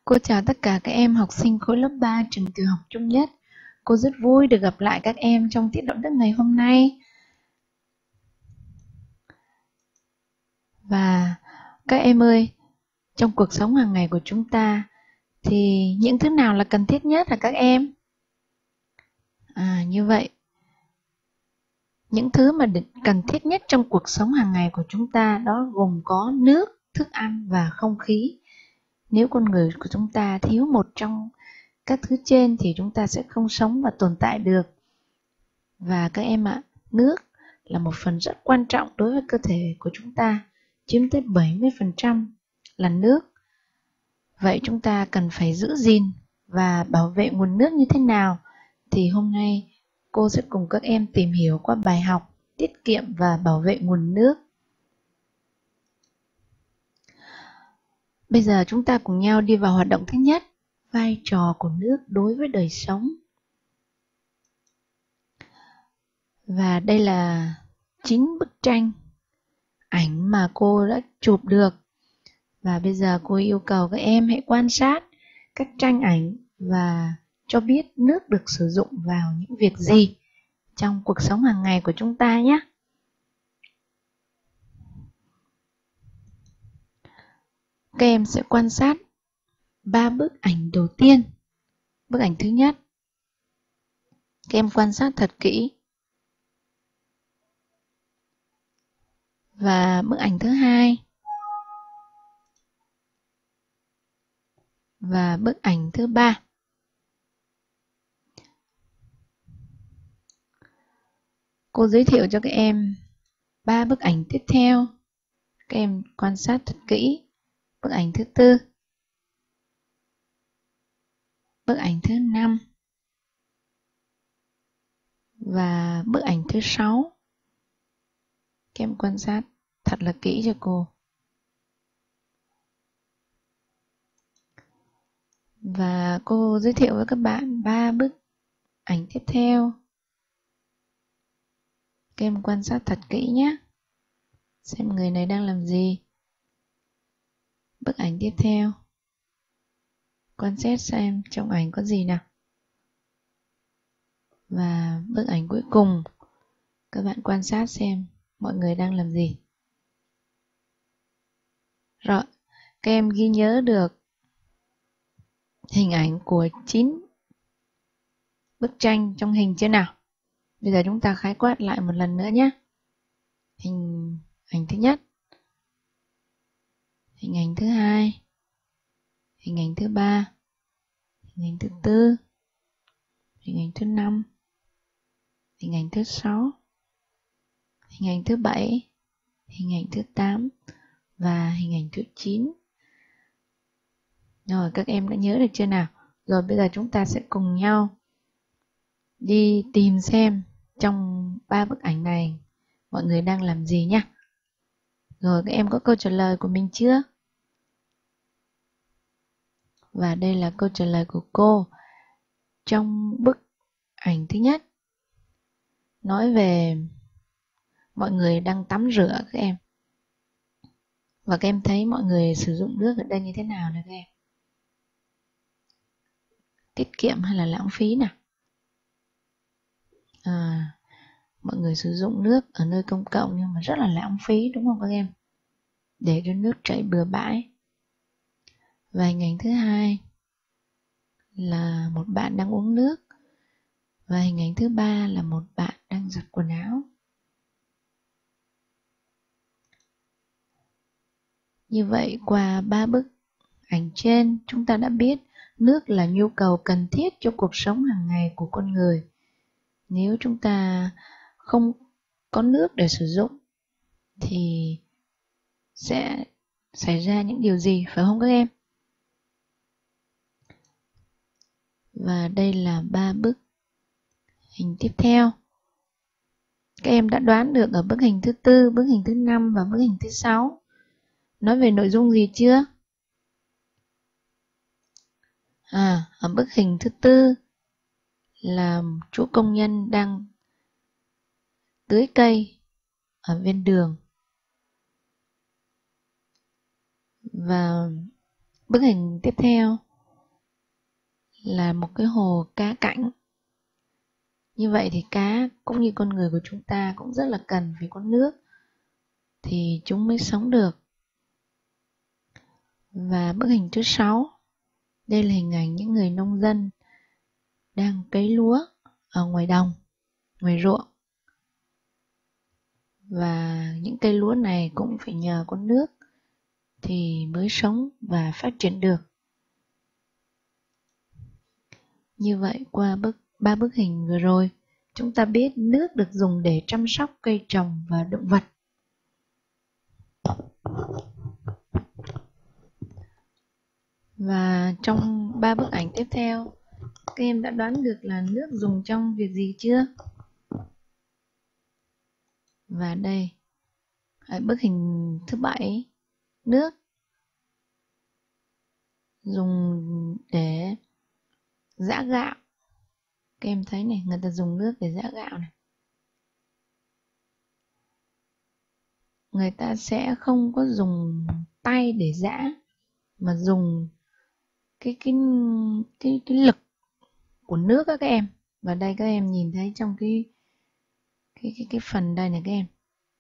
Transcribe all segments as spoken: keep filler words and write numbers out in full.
Cô chào tất cả các em học sinh khối lớp ba trường tiểu học Trung Nhất. Cô rất vui được gặp lại các em trong tiết đạo đức ngày hôm nay. Và các em ơi, trong cuộc sống hàng ngày của chúng ta thì những thứ nào là cần thiết nhất hả các em? À, như vậy, những thứ mà cần thiết nhất trong cuộc sống hàng ngày của chúng ta đó gồm có nước, thức ăn và không khí. Nếu con người của chúng ta thiếu một trong các thứ trên thì chúng ta sẽ không sống và tồn tại được. Và các em ạ, nước là một phần rất quan trọng đối với cơ thể của chúng ta, chiếm tới bảy mươi phần trăm là nước. Vậy chúng ta cần phải giữ gìn và bảo vệ nguồn nước như thế nào? Thì hôm nay cô sẽ cùng các em tìm hiểu qua bài học tiết kiệm và bảo vệ nguồn nước. Bây giờ chúng ta cùng nhau đi vào hoạt động thứ nhất, vai trò của nước đối với đời sống. Và đây là chín bức tranh ảnh mà cô đã chụp được. Và bây giờ cô yêu cầu các em hãy quan sát các tranh ảnh và cho biết nước được sử dụng vào những việc gì trong cuộc sống hàng ngày của chúng ta nhé. Các em sẽ quan sát ba bức ảnh đầu tiên. Bức ảnh thứ nhất, các em quan sát thật kỹ. Và bức ảnh thứ hai và bức ảnh thứ ba. Cô giới thiệu cho các em ba bức ảnh tiếp theo. Các em quan sát thật kỹ. Bức ảnh thứ tư, bức ảnh thứ năm và bức ảnh thứ sáu. Các em quan sát thật là kỹ cho cô. Và cô giới thiệu với các bạn ba bức ảnh tiếp theo. Các em quan sát thật kỹ nhé. Xem người này đang làm gì. Bức ảnh tiếp theo. Quan sát xem trong ảnh có gì nào. Và bức ảnh cuối cùng, các bạn quan sát xem mọi người đang làm gì. Rồi, các em ghi nhớ được hình ảnh của chín bức tranh trong hình chưa nào? Bây giờ chúng ta khái quát lại một lần nữa nhé. Hình ảnh thứ nhất, hình ảnh thứ hai, hình ảnh thứ ba, hình ảnh thứ tư, hình ảnh thứ năm, hình ảnh thứ sáu, hình ảnh thứ bảy, hình ảnh thứ tám và hình ảnh thứ chín. Rồi, các em đã nhớ được chưa nào? Rồi bây giờ chúng ta sẽ cùng nhau đi tìm xem trong ba bức ảnh này mọi người đang làm gì nhé. Rồi các em có câu trả lời của mình chưa? Và đây là câu trả lời của cô. Trong bức ảnh thứ nhất nói về mọi người đang tắm rửa các em. Và các em thấy mọi người sử dụng nước ở đây như thế nào này các em? Tiết kiệm hay là lãng phí nào? À, mọi người sử dụng nước ở nơi công cộng nhưng mà rất là lãng phí đúng không các em? Để cho nước chảy bừa bãi. Và hình ảnh thứ hai là một bạn đang uống nước. Và hình ảnh thứ ba là một bạn đang giặt quần áo. Như vậy qua ba bức ảnh trên chúng ta đã biết nước là nhu cầu cần thiết cho cuộc sống hàng ngày của con người. Nếu chúng ta không có nước để sử dụng thì sẽ xảy ra những điều gì, phải không các em? Và đây là ba bức hình tiếp theo. Các em đã đoán được ở bức hình thứ tư, bức hình thứ năm và bức hình thứ sáu nói về nội dung gì chưa? À, ở bức hình thứ tư là chú công nhân đang tưới cây ở ven đường. Và bức hình tiếp theo là một cái hồ cá cảnh. Như vậy thì cá cũng như con người của chúng ta cũng rất là cần phải có nước thì chúng mới sống được. Và bức hình thứ sáu, đây là hình ảnh những người nông dân đang cấy lúa ở ngoài đồng, ngoài ruộng. Và những cây lúa này cũng phải nhờ có nước thì mới sống và phát triển được. Như vậy qua bức ba bức hình vừa rồi, chúng ta biết nước được dùng để chăm sóc cây trồng và động vật. Và trong ba bức ảnh tiếp theo, các em đã đoán được là nước dùng trong việc gì chưa? Và đây, ở bức hình thứ bảy, nước dùng để giã gạo. Các em thấy này, người ta dùng nước để giã gạo này. Người ta sẽ không có dùng tay để giã, mà dùng cái cái cái cái lực của nước các em. Và đây các em nhìn thấy trong cái cái cái cái phần đây này các em,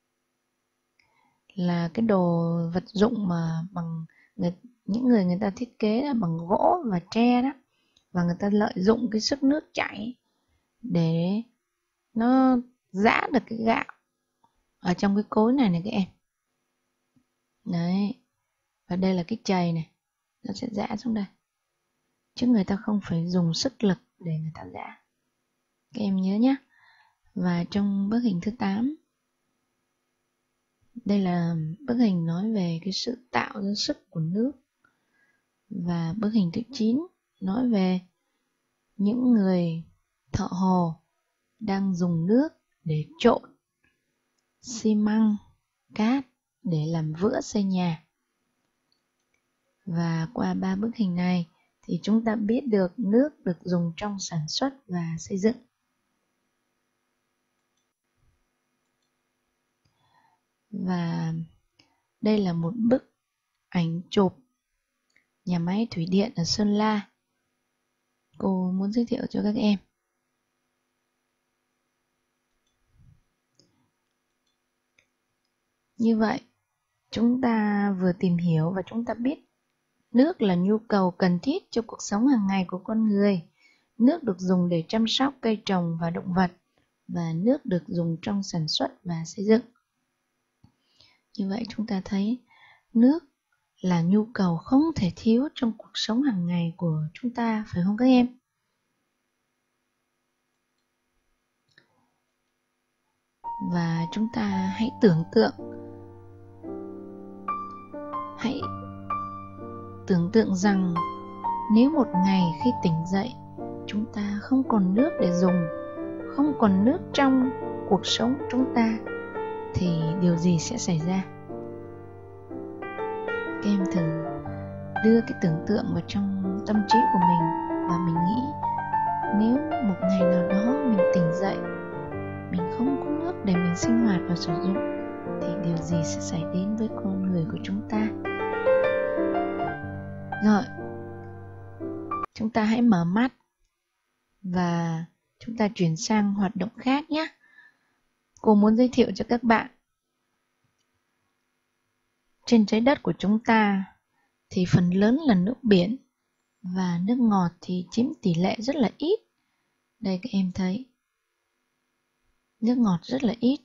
là cái đồ vật dụng mà bằng người, những người người ta thiết kế là bằng gỗ và tre đó, và người ta lợi dụng cái sức nước chảy để nó giã được cái gạo ở trong cái cối này này các em. Đấy. Và đây là cái chày này, nó sẽ giã xuống đây, chứ người ta không phải dùng sức lực để người ta giã. Các em nhớ nhé. Và trong bức hình thứ tám, đây là bức hình nói về cái sự tạo ra sức của nước. Và bức hình thứ chín nói về những người thợ hồ đang dùng nước để trộn xi măng, cát để làm vữa xây nhà. Và qua ba bức hình này thì chúng ta biết được nước được dùng trong sản xuất và xây dựng. Và đây là một bức ảnh chụp nhà máy thủy điện ở Sơn La. Cô muốn giới thiệu cho các em. Như vậy, chúng ta vừa tìm hiểu và chúng ta biết nước là nhu cầu cần thiết cho cuộc sống hàng ngày của con người. Nước được dùng để chăm sóc cây trồng và động vật, và nước được dùng trong sản xuất và xây dựng. Như vậy chúng ta thấy nước là nhu cầu không thể thiếu trong cuộc sống hàng ngày của chúng ta, phải không các em? Và chúng ta hãy tưởng tượng, hãy tưởng tượng rằng nếu một ngày khi tỉnh dậy, chúng ta không còn nước để dùng, không còn nước trong cuộc sống chúng ta, thì điều gì sẽ xảy ra? Các em thử đưa cái tưởng tượng vào trong tâm trí của mình và mình nghĩ, nếu một ngày nào đó mình tỉnh dậy, mình không có nước để mình sinh hoạt và sử dụng, thì điều gì sẽ xảy đến với con người của chúng ta? Rồi, chúng ta hãy mở mắt và chúng ta chuyển sang hoạt động khác nhé. Cô muốn giới thiệu cho các bạn, trên trái đất của chúng ta thì phần lớn là nước biển, và nước ngọt thì chiếm tỷ lệ rất là ít. Đây các em thấy, nước ngọt rất là ít.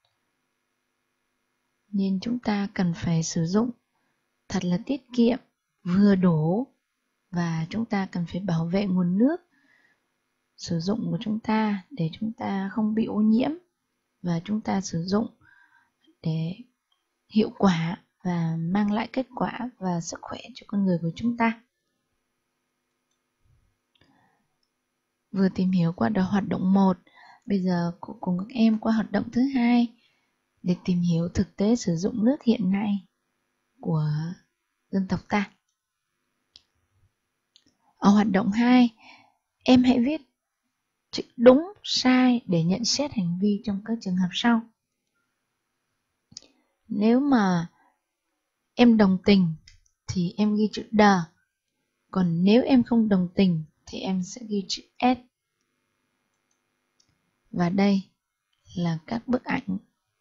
Nên chúng ta cần phải sử dụng thật là tiết kiệm, vừa đủ, và chúng ta cần phải bảo vệ nguồn nước sử dụng của chúng ta để chúng ta không bị ô nhiễm, và chúng ta sử dụng để hiệu quả và mang lại kết quả và sức khỏe cho con người của chúng ta. Vừa tìm hiểu qua đợt hoạt động một, bây giờ cô cùng các em qua hoạt động thứ hai để tìm hiểu thực tế sử dụng nước hiện nay của dân tộc ta. Ở hoạt động hai, em hãy viết chữ đúng, sai để nhận xét hành vi trong các trường hợp sau. Nếu mà em đồng tình thì em ghi chữ đờ, còn nếu em không đồng tình thì thì em sẽ ghi chữ S. Và đây là các bức ảnh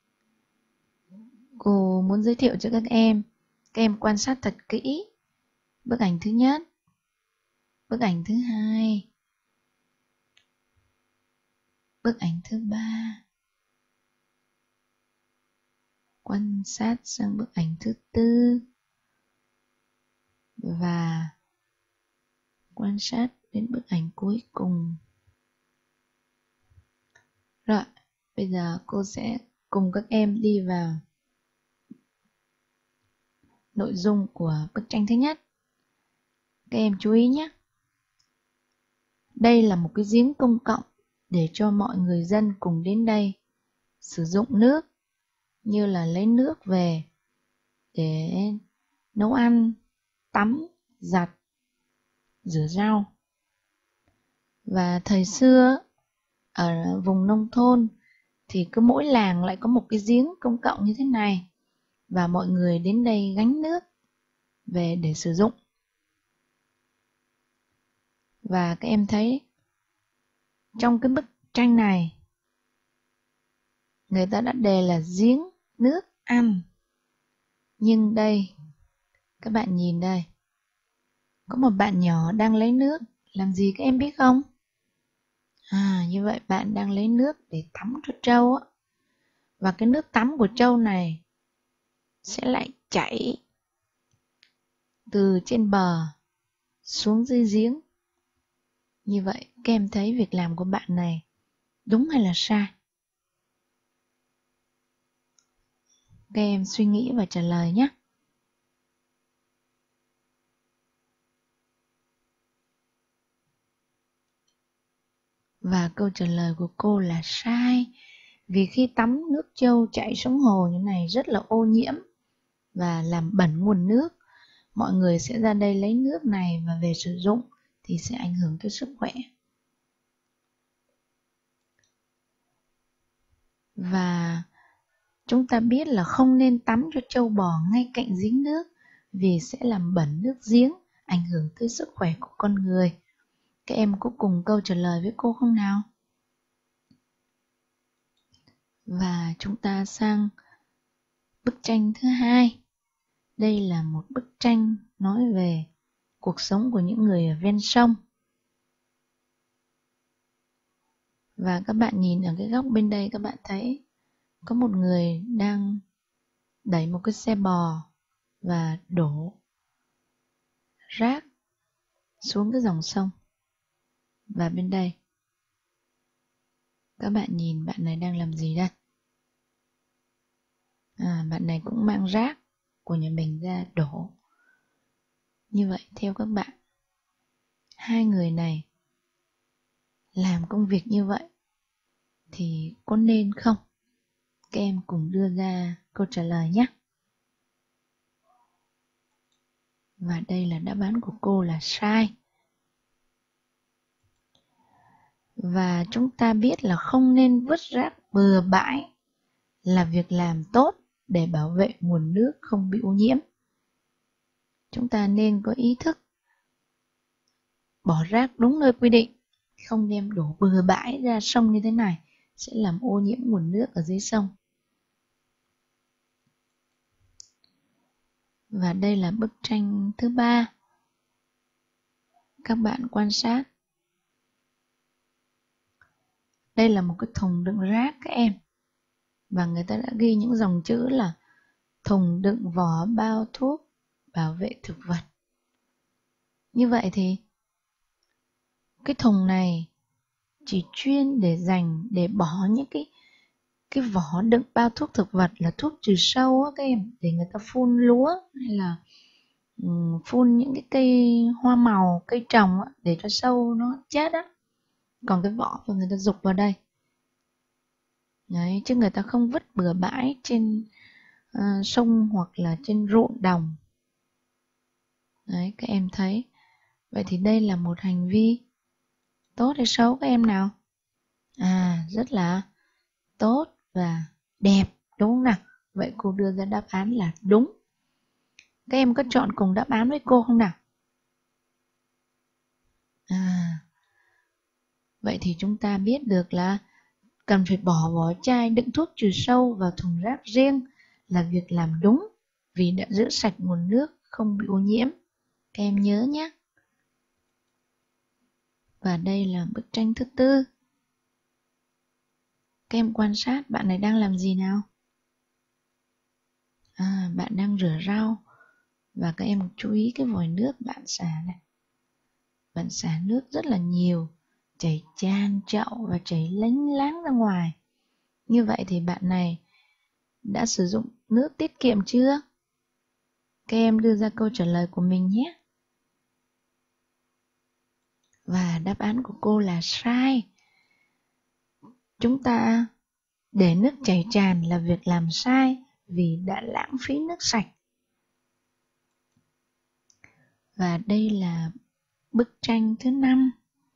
cô muốn giới thiệu cho các em. Các em quan sát thật kỹ. Bức ảnh thứ nhất, bức ảnh thứ hai, bức ảnh thứ ba. Quan sát sang bức ảnh thứ tư và quan sát đến bức ảnh cuối cùng. Rồi, bây giờ cô sẽ cùng các em đi vào nội dung của bức tranh thứ nhất. Các em chú ý nhé. Đây là một cái giếng công cộng để cho mọi người dân cùng đến đây sử dụng nước, như là lấy nước về để nấu ăn, tắm, giặt, rửa rau. Và thời xưa ở vùng nông thôn thì cứ mỗi làng lại có một cái giếng công cộng như thế này, và mọi người đến đây gánh nước về để sử dụng. Và các em thấy trong cái bức tranh này, người ta đã đề là giếng nước ăn. Nhưng đây, các bạn nhìn đây, có một bạn nhỏ đang lấy nước. Làm gì các em biết không? À, như vậy bạn đang lấy nước để tắm cho trâu á. Và cái nước tắm của trâu này sẽ lại chảy từ trên bờ xuống dưới giếng. Như vậy các em thấy việc làm của bạn này đúng hay là sai? Các em suy nghĩ và trả lời nhé. Và câu trả lời của cô là sai. Vì khi tắm nước trâu chảy xuống hồ như này rất là ô nhiễm và làm bẩn nguồn nước. Mọi người sẽ ra đây lấy nước này và về sử dụng thì sẽ ảnh hưởng tới sức khỏe. Và chúng ta biết là không nên tắm cho trâu bò ngay cạnh giếng nước vì sẽ làm bẩn nước giếng, ảnh hưởng tới sức khỏe của con người. Các em có cùng câu trả lời với cô không nào? Và chúng ta sang bức tranh thứ hai. Đây là một bức tranh nói về cuộc sống của những người ở ven sông. Và các bạn nhìn ở cái góc bên đây, các bạn thấy có một người đang đẩy một cái xe bò và đổ rác xuống cái dòng sông. Và bên đây, các bạn nhìn bạn này đang làm gì đây? À, bạn này cũng mang rác của nhà mình ra đổ. Như vậy theo các bạn, hai người này làm công việc như vậy thì có nên không? Các em cùng đưa ra câu trả lời nhé. Và đây là đáp án của cô là sai. Và chúng ta biết là không nên vứt rác bừa bãi là việc làm tốt để bảo vệ nguồn nước không bị ô nhiễm. Chúng ta nên có ý thức bỏ rác đúng nơi quy định, không đem đổ bừa bãi ra sông như thế này sẽ làm ô nhiễm nguồn nước ở dưới sông. Và đây là bức tranh thứ ba. Các bạn quan sát. Đây là một cái thùng đựng rác các em. Và người ta đã ghi những dòng chữ là thùng đựng vỏ bao thuốc bảo vệ thực vật. Như vậy thì cái thùng này chỉ chuyên để dành để bỏ những cái cái vỏ đựng bao thuốc thực vật là thuốc trừ sâu á các em, để người ta phun lúa hay là um, phun những cái cây hoa màu, cây trồng á, để cho sâu nó chết á. Còn cái vỏ của người ta dục vào đây. Đấy, chứ người ta không vứt bừa bãi trên uh, sông hoặc là trên ruộng đồng. Đấy, các em thấy. Vậy thì đây là một hành vi tốt hay xấu các em nào? À, rất là tốt và đẹp, đúng không nào? Vậy cô đưa ra đáp án là đúng. Các em có chọn cùng đáp án với cô không nào? À, Vậy thì chúng ta biết được là cần phải bỏ vỏ chai đựng thuốc trừ sâu vào thùng rác riêng là việc làm đúng, vì đã giữ sạch nguồn nước không bị ô nhiễm. Các em nhớ nhé. Và đây là bức tranh thứ tư. Các em quan sát bạn này đang làm gì nào? À, bạn đang rửa rau. Và các em chú ý cái vòi nước bạn xả này. Bạn xả nước rất là nhiều, chảy tràn chậu và chảy lênh láng ra ngoài. Như vậy thì bạn này đã sử dụng nước tiết kiệm chưa? Các em đưa ra câu trả lời của mình nhé. Và đáp án của cô là sai. Chúng ta để nước chảy tràn là việc làm sai vì đã lãng phí nước sạch. Và đây là bức tranh thứ năm.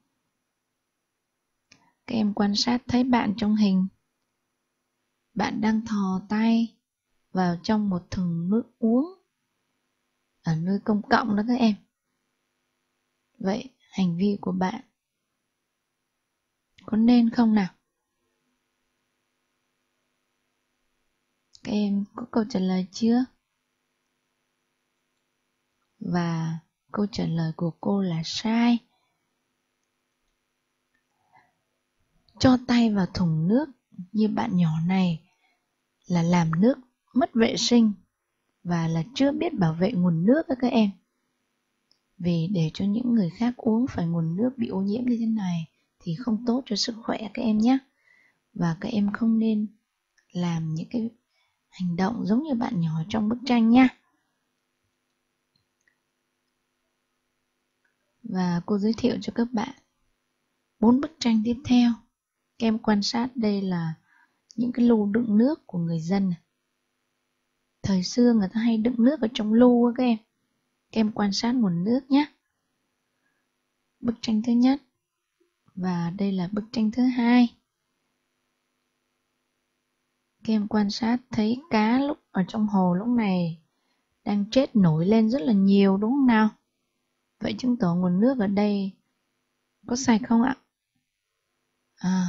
Các em quan sát thấy bạn trong hình. Bạn đang thò tay vào trong một thùng nước uống ở nơi công cộng đó các em. Vậy hành vi của bạn có nên không nào? Các em có câu trả lời chưa? Và câu trả lời của cô là sai. Cho tay vào thùng nước như bạn nhỏ này là làm nước mất vệ sinh và là chưa biết bảo vệ nguồn nước đó các em. Vì để cho những người khác uống phải nguồn nước bị ô nhiễm như thế này thì không tốt cho sức khỏe các em nhé. Và các em không nên làm những cái hành động giống như bạn nhỏ trong bức tranh nha. Và cô giới thiệu cho các bạn bốn bức tranh tiếp theo. Các em quan sát đây là những cái lu đựng nước của người dân. Thời xưa người ta hay đựng nước ở trong lu á các em. Các em quan sát nguồn nước nhé. Bức tranh thứ nhất. Và đây là bức tranh thứ hai. Các em quan sát thấy cá lúc ở trong hồ lúc này đang chết nổi lên rất là nhiều đúng không nào? Vậy chứng tỏ nguồn nước ở đây có sạch không ạ? À,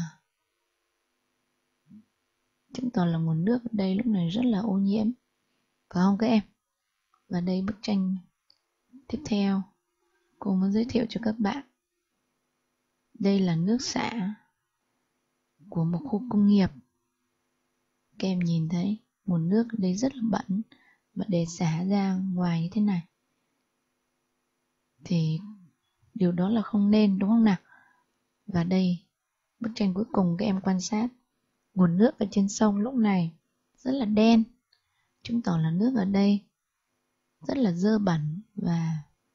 chứng tỏ là nguồn nước ở đây lúc này rất là ô nhiễm, phải không các em? Và đây bức tranh tiếp theo cô muốn giới thiệu cho các bạn. Đây là nước xả của một khu công nghiệp. Các em nhìn thấy nguồn nước ở đây rất là bẩn và để xả ra ngoài như thế này thì điều đó là không nên đúng không nào? Và đây bức tranh cuối cùng các em quan sát nguồn nước ở trên sông lúc này rất là đen, chứng tỏ là nước ở đây rất là dơ bẩn và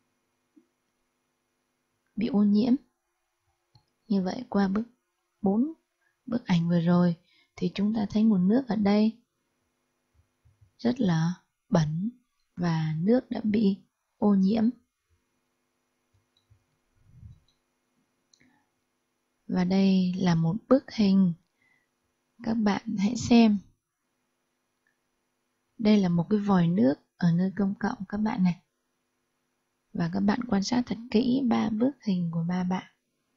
bị ô nhiễm. Như vậy qua bức bốn bức ảnh vừa rồi thì chúng ta thấy nguồn nước ở đây rất là bẩn và nước đã bị ô nhiễm. Và đây là một bức hình. Các bạn hãy xem. Đây là một cái vòi nước ở nơi công cộng các bạn này. Và các bạn quan sát thật kỹ ba bức hình của ba bạn.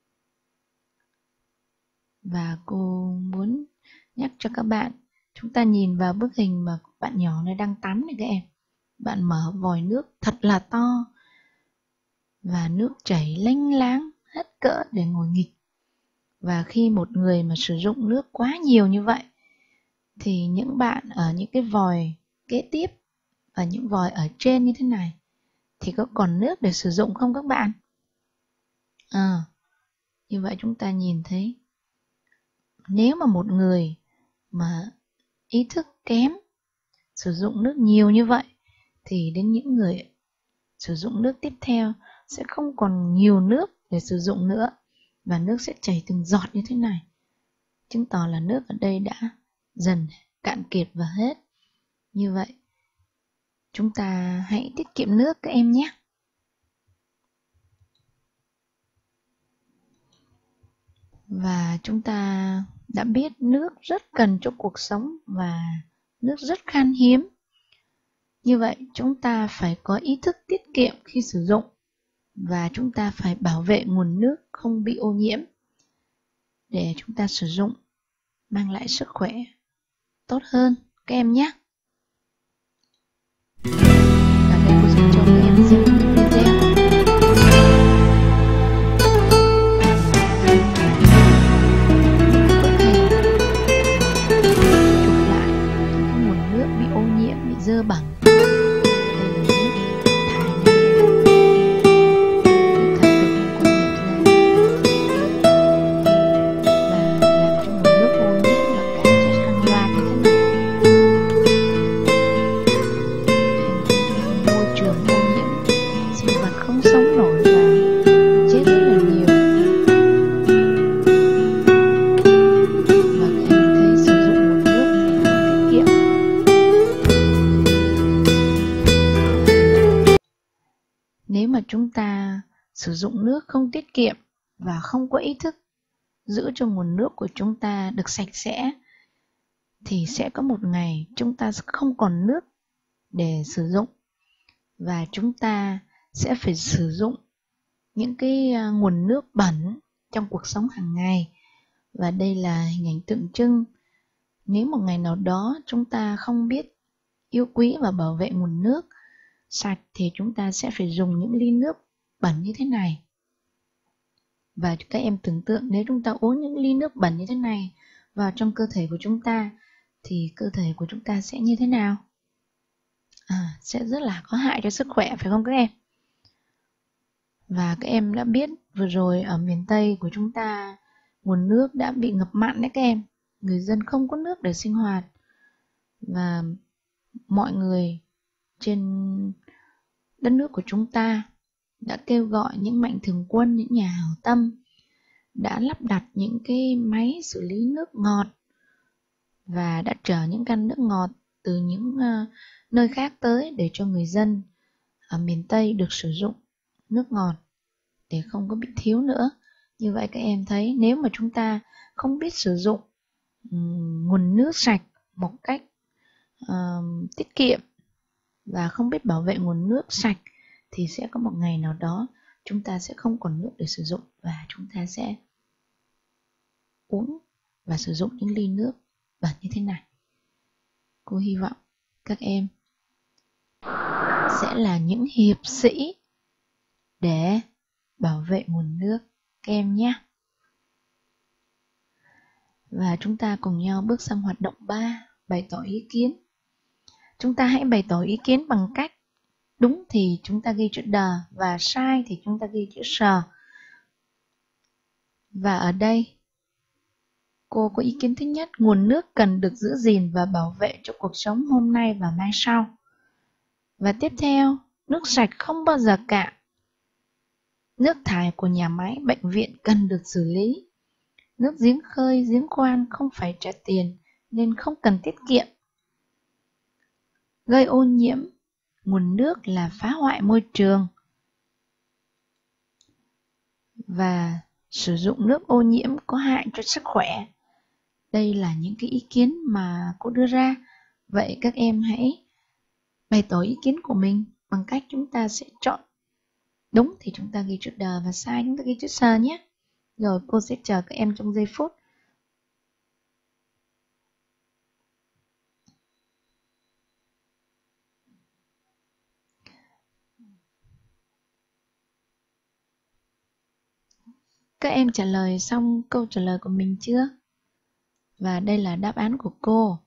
Và cô muốn nhắc cho các bạn, chúng ta nhìn vào bức hình mà bạn nhỏ này đang tắm này các em. Bạn mở vòi nước thật là to và nước chảy lênh láng hết cỡ để ngồi nghịch. Và khi một người mà sử dụng nước quá nhiều như vậy thì những bạn ở những cái vòi kế tiếp và những vòi ở trên như thế này thì có còn nước để sử dụng không các bạn? À, như vậy chúng ta nhìn thấy nếu mà một người mà ý thức kém sử dụng nước nhiều như vậy thì đến những người sử dụng nước tiếp theo sẽ không còn nhiều nước để sử dụng nữa và nước sẽ chảy từng giọt như thế này, chứng tỏ là nước ở đây đã dần cạn kiệt và hết. Như vậy chúng ta hãy tiết kiệm nước các em nhé. Và chúng ta đã biết nước rất cần cho cuộc sống và nước rất khan hiếm. Như vậy chúng ta phải có ý thức tiết kiệm khi sử dụng và chúng ta phải bảo vệ nguồn nước không bị ô nhiễm. để chúng ta sử dụng, mang lại sức khỏe tốt hơn các em nhé. Và đây cô xin cho các em xem video. Chụp lại cái nguồn nước bị ô nhiễm, bị dơ bẩn. Nếu mà chúng ta sử dụng nước không tiết kiệm và không có ý thức giữ cho nguồn nước của chúng ta được sạch sẽ, thì sẽ có một ngày chúng ta không còn nước để sử dụng, và chúng ta sẽ phải sử dụng những cái nguồn nước bẩn trong cuộc sống hàng ngày. Và đây là hình ảnh tượng trưng. Nếu một ngày nào đó chúng ta không biết yêu quý và bảo vệ nguồn nước sạch, thì chúng ta sẽ phải dùng những ly nước bẩn như thế này. Và các em tưởng tượng nếu chúng ta uống những ly nước bẩn như thế này vào trong cơ thể của chúng ta, thì cơ thể của chúng ta sẽ như thế nào? À, sẽ rất là có hại cho sức khỏe, phải không các em? Và các em đã biết vừa rồi ở miền Tây của chúng ta nguồn nước đã bị ngập mặn đấy các em. Người dân không có nước để sinh hoạt. Và mọi người trên đất nước của chúng ta đã kêu gọi những mạnh thường quân, những nhà hảo tâm đã lắp đặt những cái máy xử lý nước ngọt và đã chở những can nước ngọt từ những uh, nơi khác tới để cho người dân ở miền Tây được sử dụng nước ngọt để không có bị thiếu nữa. Như vậy các em thấy, nếu mà chúng ta không biết sử dụng um, nguồn nước sạch một cách uh, tiết kiệm và không biết bảo vệ nguồn nước sạch, thì sẽ có một ngày nào đó chúng ta sẽ không còn nước để sử dụng, và chúng ta sẽ uống và sử dụng những ly nước bẩn như thế này. Cô hy vọng các em sẽ là những hiệp sĩ để bảo vệ nguồn nước các em nhé. Và chúng ta cùng nhau bước sang hoạt động ba, bày tỏ ý kiến. Chúng ta hãy bày tỏ ý kiến bằng cách đúng thì chúng ta ghi chữ đờ và sai thì chúng ta ghi chữ sờ. Và ở đây cô có ý kiến thứ nhất: nguồn nước cần được giữ gìn và bảo vệ cho cuộc sống hôm nay và mai sau. Và tiếp theo, nước sạch không bao giờ cạn. Nước thải của nhà máy, bệnh viện cần được xử lý. Nước giếng khơi, giếng khoan không phải trả tiền nên không cần tiết kiệm. Gây ô nhiễm nguồn nước là phá hoại môi trường. Và sử dụng nước ô nhiễm có hại cho sức khỏe. Đây là những cái ý kiến mà cô đưa ra. Vậy các em hãy bày tỏ ý kiến của mình bằng cách chúng ta sẽ chọn đúng thì chúng ta ghi chữ đờ và sai chúng ta ghi chữ sờ nhé. Rồi cô sẽ chờ các em trong giây phút. Các em trả lời xong câu trả lời của mình chưa? Và đây là đáp án của cô.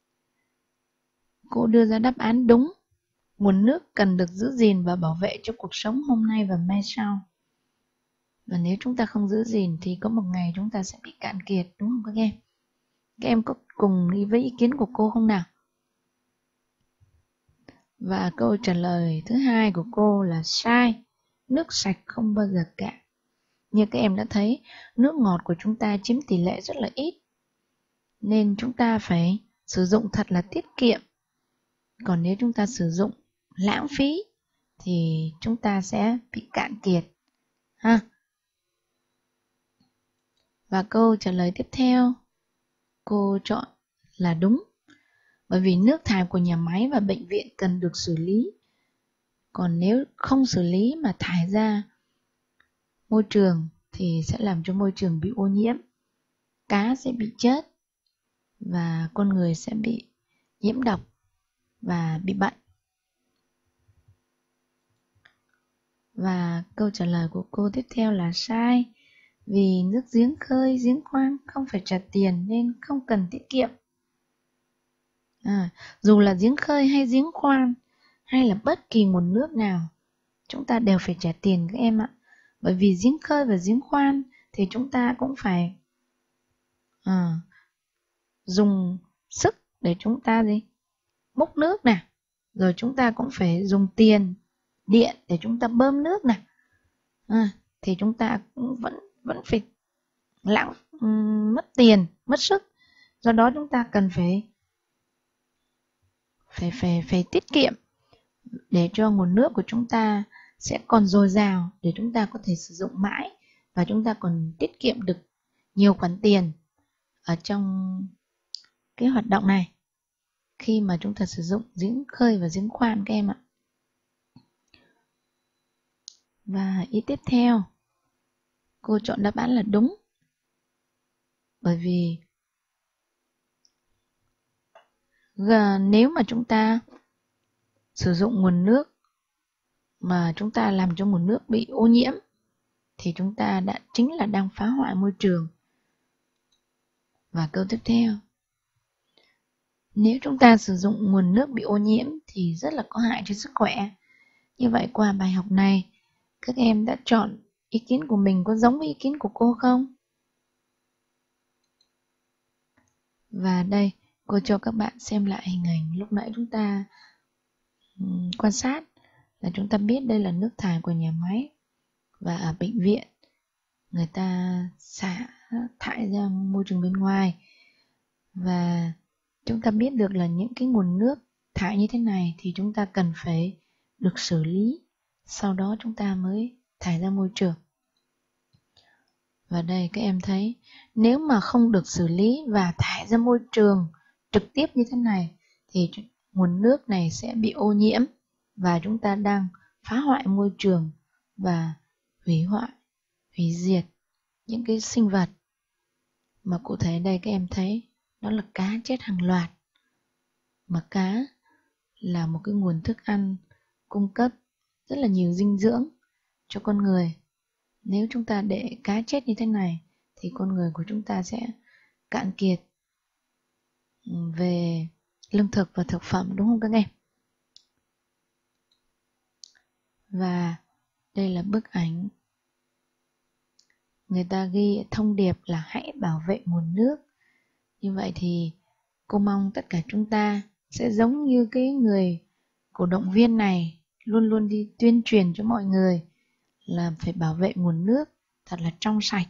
Cô đưa ra đáp án đúng. Nguồn nước cần được giữ gìn và bảo vệ cho cuộc sống hôm nay và mai sau. Và nếu chúng ta không giữ gìn thì có một ngày chúng ta sẽ bị cạn kiệt, đúng không các em? Các em có cùng đi với ý kiến của cô không nào? Và câu trả lời thứ hai của cô là sai. Nước sạch không bao giờ cạn. Như các em đã thấy, nước ngọt của chúng ta chiếm tỷ lệ rất là ít, nên chúng ta phải sử dụng thật là tiết kiệm. Còn nếu chúng ta sử dụng lãng phí thì chúng ta sẽ bị cạn kiệt ha. Và câu trả lời tiếp theo cô chọn là đúng. Bởi vì nước thải của nhà máy và bệnh viện cần được xử lý. Còn nếu không xử lý mà thải ra môi trường thì sẽ làm cho môi trường bị ô nhiễm. cá sẽ bị chết và con người sẽ bị nhiễm độc và bị bệnh. Và câu trả lời của cô tiếp theo là sai, vì nước giếng khơi, giếng khoan không phải trả tiền nên không cần tiết kiệm. À, dù là giếng khơi hay giếng khoan hay là bất kỳ nguồn nước nào, chúng ta đều phải trả tiền các em ạ. Bởi vì giếng khơi và giếng khoan thì chúng ta cũng phải à, dùng sức để chúng ta gì múc nước nè, rồi chúng ta cũng phải dùng tiền điện để chúng ta bơm nước nè, à, thì chúng ta cũng vẫn vẫn phải lãng um, mất tiền, mất sức. Do đó chúng ta cần phải phải phải phải tiết kiệm để cho nguồn nước của chúng ta sẽ còn dồi dào để chúng ta có thể sử dụng mãi, và chúng ta còn tiết kiệm được nhiều khoản tiền ở trong cái hoạt động này khi mà chúng ta sử dụng giếng khơi và giếng khoan các em ạ. Và ý tiếp theo, cô chọn đáp án là đúng. Bởi vì nếu mà chúng ta sử dụng nguồn nước mà chúng ta làm cho nguồn nước bị ô nhiễm thì chúng ta đã chính là đang phá hoại môi trường. Và câu tiếp theo, nếu chúng ta sử dụng nguồn nước bị ô nhiễm thì rất là có hại cho sức khỏe. Như vậy qua bài học này, các em đã chọn ý kiến của mình có giống với ý kiến của cô không? Và đây, cô cho các bạn xem lại hình ảnh lúc nãy chúng ta um, quan sát, là chúng ta biết đây là nước thải của nhà máy. Và ở bệnh viện, người ta xả thải ra môi trường bên ngoài. Và chúng ta biết được là những cái nguồn nước thải như thế này thì chúng ta cần phải được xử lý, sau đó chúng ta mới thải ra môi trường. Và đây các em thấy, nếu mà không được xử lý và thải ra môi trường trực tiếp như thế này thì nguồn nước này sẽ bị ô nhiễm và chúng ta đang phá hoại môi trường và hủy hoại, hủy diệt những cái sinh vật. Mà cụ thể đây các em thấy, đó là cá chết hàng loạt. Mà cá là một cái nguồn thức ăn cung cấp rất là nhiều dinh dưỡng cho con người. Nếu chúng ta để cá chết như thế này thì con người của chúng ta sẽ cạn kiệt về lương thực và thực phẩm, đúng không các em? Và đây là bức ảnh người ta ghi thông điệp là hãy bảo vệ nguồn nước. Như vậy thì cô mong tất cả chúng ta sẽ giống như cái người cổ động viên này, luôn luôn đi tuyên truyền cho mọi người là phải bảo vệ nguồn nước thật là trong sạch.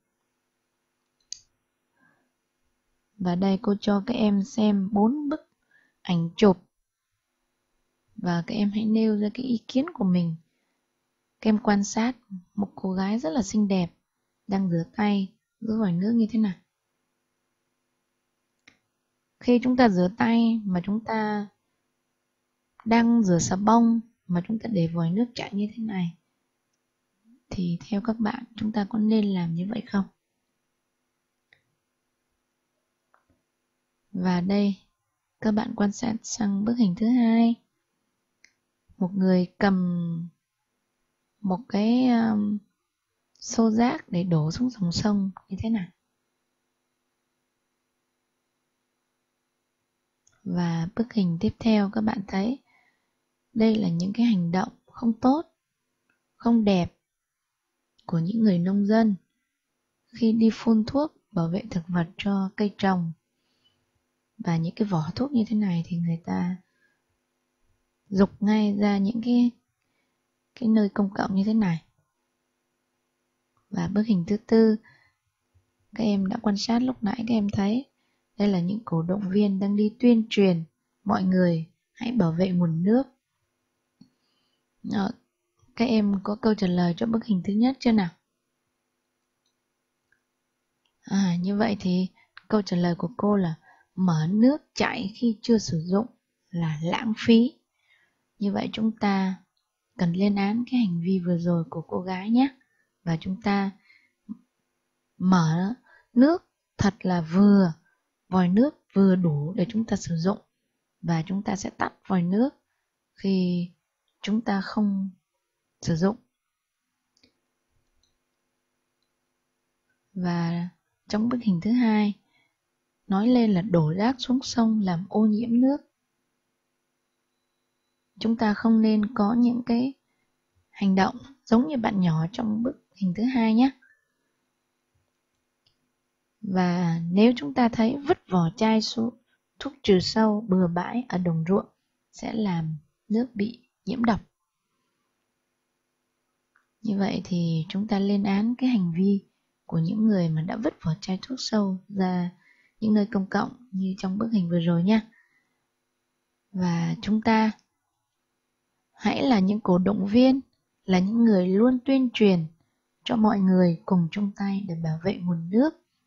Và đây cô cho các em xem bốn bức ảnh chụp và các em hãy nêu ra cái ý kiến của mình. Các em quan sát một cô gái rất là xinh đẹp đang rửa tay dưới vòi nước như thế này. Khi chúng ta rửa tay mà chúng ta đang rửa xà bông mà chúng ta để vòi nước chảy như thế này thì theo các bạn chúng ta có nên làm như vậy không? Và đây các bạn quan sát sang bức hình thứ hai. Một người cầm một cái um, xô rác để đổ xuống dòng sông như thế này. Và bức hình tiếp theo các bạn thấy đây là những cái hành động không tốt, không đẹp của những người nông dân khi đi phun thuốc bảo vệ thực vật cho cây trồng. Và những cái vỏ thuốc như thế này thì người ta rục ngay ra những cái cái nơi công cộng như thế này. Và bức hình thứ tư, các em đã quan sát lúc nãy, các em thấy đây là những cổ động viên đang đi tuyên truyền mọi người hãy bảo vệ nguồn nước. Đó, các em có câu trả lời cho bức hình thứ nhất chưa nào? À, như vậy thì câu trả lời của cô là mở nước chảy khi chưa sử dụng là lãng phí. Như vậy chúng ta cần lên án cái hành vi vừa rồi của cô gái nhé. Và chúng ta mở nước thật là vừa, vòi nước vừa đủ để chúng ta sử dụng, và chúng ta sẽ tắt vòi nước khi chúng ta không sử dụng. Và trong bức hình thứ hai nói lên là đổ rác xuống sông làm ô nhiễm nước. Chúng ta không nên có những cái hành động giống như bạn nhỏ trong bức hình thứ hai nhé. Và nếu chúng ta thấy vứt vỏ chai xuống thuốc trừ sâu bừa bãi ở đồng ruộng sẽ làm nước bị nhiễm độc. Như vậy thì chúng ta lên án cái hành vi của những người mà đã vứt vỏ chai thuốc sâu ra những nơi công cộng như trong bức hình vừa rồi nhé. Và chúng ta hãy là những cổ động viên, là những người luôn tuyên truyền cho mọi người cùng chung tay để bảo vệ nguồn nước.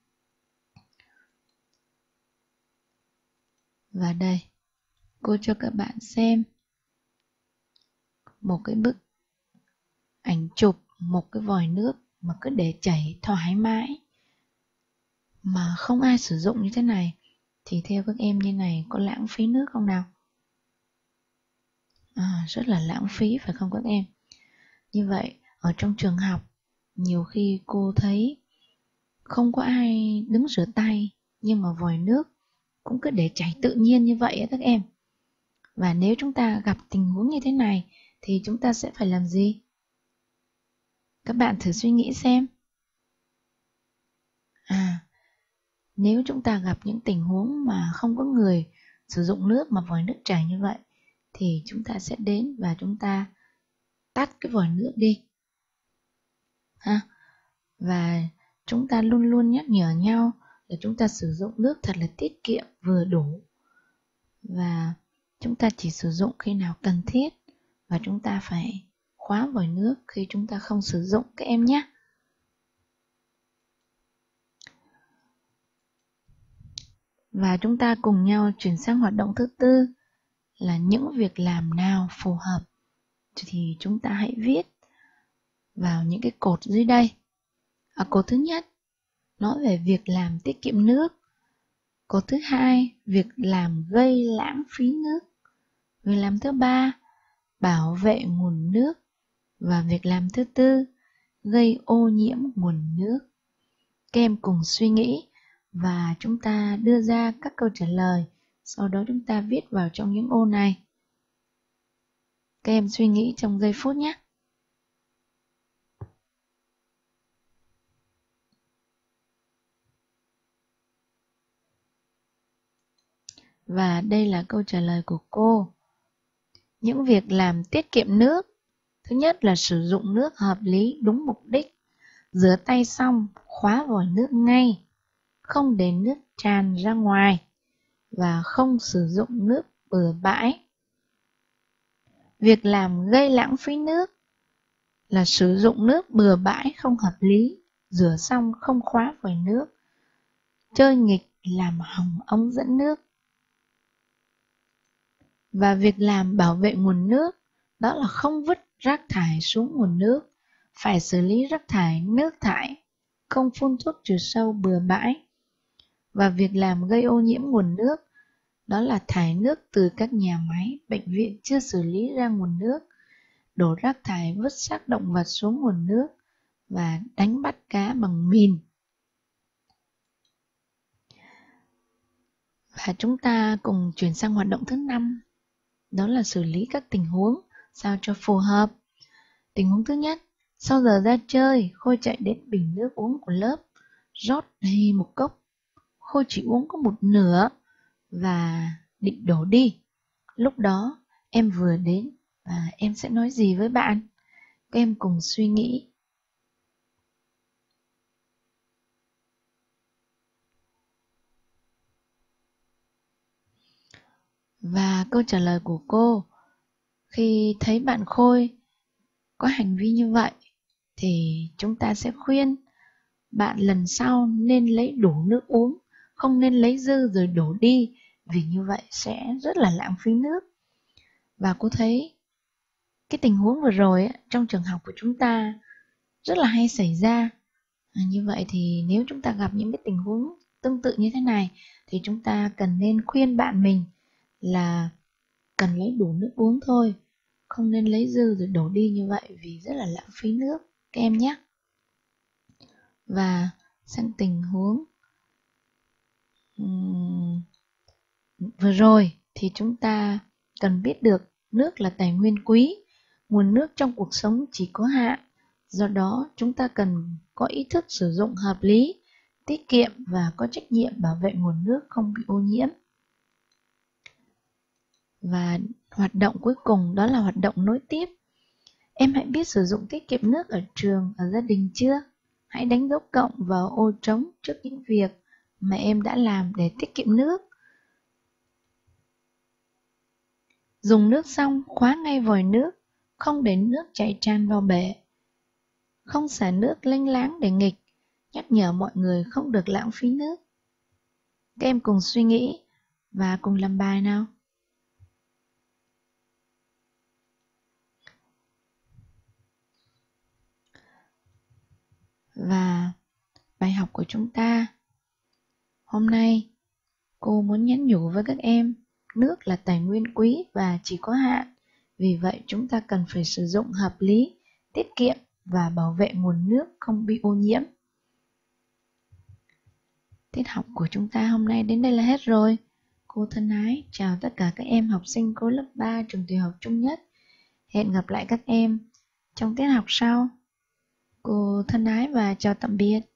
Và đây, cô cho các bạn xem một cái bức ảnh chụp một cái vòi nước mà cứ để chảy thoải mái mà không ai sử dụng như thế này, thì theo các em như này có lãng phí nước không nào? À, rất là lãng phí phải không các em? Như vậy ở trong trường học nhiều khi cô thấy không có ai đứng rửa tay, nhưng mà vòi nước cũng cứ để chảy tự nhiên như vậy các em. Và nếu chúng ta gặp tình huống như thế này thì chúng ta sẽ phải làm gì? Các bạn thử suy nghĩ xem. À, nếu chúng ta gặp những tình huống mà không có người sử dụng nước mà vòi nước chảy như vậy, thì chúng ta sẽ đến và chúng ta tắt cái vòi nước đi. Ha. Và chúng ta luôn luôn nhắc nhở nhau là chúng ta sử dụng nước thật là tiết kiệm, vừa đủ. Và chúng ta chỉ sử dụng khi nào cần thiết, và chúng ta phải khóa vòi nước khi chúng ta không sử dụng các em nhé. Và chúng ta cùng nhau chuyển sang hoạt động thứ tư là những việc làm nào phù hợp. Thì chúng ta hãy viết vào những cái cột dưới đây. Ở cột thứ nhất nói về việc làm tiết kiệm nước. Cột thứ hai, việc làm gây lãng phí nước. Việc làm thứ ba, bảo vệ nguồn nước. Và việc làm thứ tư, gây ô nhiễm nguồn nước. Các em cùng suy nghĩ và chúng ta đưa ra các câu trả lời. Sau đó chúng ta viết vào trong những ô này. Các em suy nghĩ trong giây phút nhé. Và đây là câu trả lời của cô. Những việc làm tiết kiệm nước. Thứ nhất là sử dụng nước hợp lý đúng mục đích. Rửa tay xong, khóa vòi nước ngay. Không để nước tràn ra ngoài. Và không sử dụng nước bừa bãi. Việc làm gây lãng phí nước là sử dụng nước bừa bãi không hợp lý, rửa xong không khóa vòi nước, chơi nghịch làm hỏng ống dẫn nước. Và việc làm bảo vệ nguồn nước đó là không vứt rác thải xuống nguồn nước, phải xử lý rác thải nước thải, không phun thuốc trừ sâu bừa bãi. Và việc làm gây ô nhiễm nguồn nước đó là thải nước từ các nhà máy, bệnh viện chưa xử lý ra nguồn nước, đổ rác thải vứt xác động vật xuống nguồn nước và đánh bắt cá bằng mìn. Và chúng ta cùng chuyển sang hoạt động thứ năm, đó là xử lý các tình huống sao cho phù hợp. Tình huống thứ nhất, sau giờ ra chơi, Khôi chạy đến bình nước uống của lớp, rót đầy một cốc. Khôi chỉ uống có một nửa và định đổ đi. Lúc đó em vừa đến và em sẽ nói gì với bạn? Các em cùng suy nghĩ. Và câu trả lời của cô, khi thấy bạn Khôi có hành vi như vậy thì chúng ta sẽ khuyên bạn lần sau nên lấy đủ nước uống, không nên lấy dư rồi đổ đi, vì như vậy sẽ rất là lãng phí nước. Và cô thấy cái tình huống vừa rồi trong trường học của chúng ta rất là hay xảy ra. À, như vậy thì nếu chúng ta gặp những cái tình huống tương tự như thế này thì chúng ta cần nên khuyên bạn mình là cần lấy đủ nước uống thôi, không nên lấy dư rồi đổ đi như vậy vì rất là lãng phí nước các em nhé. Và sang tình huống um, vừa rồi thì chúng ta cần biết được nước là tài nguyên quý, nguồn nước trong cuộc sống chỉ có hạn, do đó chúng ta cần có ý thức sử dụng hợp lý, tiết kiệm và có trách nhiệm bảo vệ nguồn nước không bị ô nhiễm. Và hoạt động cuối cùng đó là hoạt động nối tiếp. Em hãy biết sử dụng tiết kiệm nước ở trường, ở gia đình chưa? Hãy đánh dấu cộng vào ô trống trước những việc mà em đã làm để tiết kiệm nước. Dùng nước xong khóa ngay vòi nước, không để nước chảy tràn vào bể. Không xả nước lênh láng để nghịch, nhắc nhở mọi người không được lãng phí nước. Các em cùng suy nghĩ và cùng làm bài nào. Và bài học của chúng ta hôm nay, cô muốn nhắn nhủ với các em, nước là tài nguyên quý và chỉ có hạn. Vì vậy chúng ta cần phải sử dụng hợp lý, tiết kiệm và bảo vệ nguồn nước không bị ô nhiễm. Tiết học của chúng ta hôm nay đến đây là hết rồi. Cô thân ái chào tất cả các em học sinh khối lớp ba trường tiểu học Trung Nhất. Hẹn gặp lại các em trong tiết học sau. Cô thân ái và chào tạm biệt.